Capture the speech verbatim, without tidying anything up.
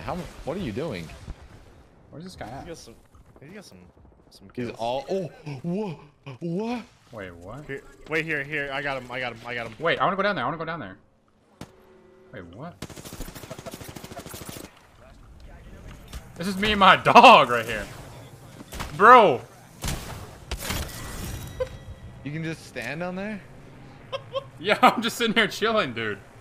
how? What are you doing? Where's this guy at? He got some. He got some. Some He's kills. all. Oh, what? What? Wait, what? Here, wait here, here. I got him. I got him. I got him. Wait, I want to go down there. I want to go down there. Wait, what? This is me and my dog right here. Bro. You can just stand on there? Yeah, I'm just sitting here chilling, dude.